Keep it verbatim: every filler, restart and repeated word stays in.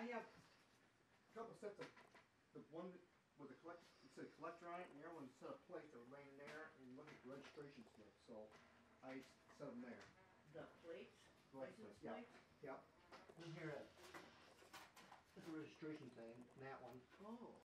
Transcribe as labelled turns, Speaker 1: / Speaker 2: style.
Speaker 1: I have a couple sets of, the one with the collect, it said collector on it, and the other one set of plates that were laying there, and look at the registration slip, so I set them there.
Speaker 2: The plates? License
Speaker 1: Yeah.
Speaker 2: plates?
Speaker 1: Yep. And here it, it's a registration thing, and that one.
Speaker 2: Oh.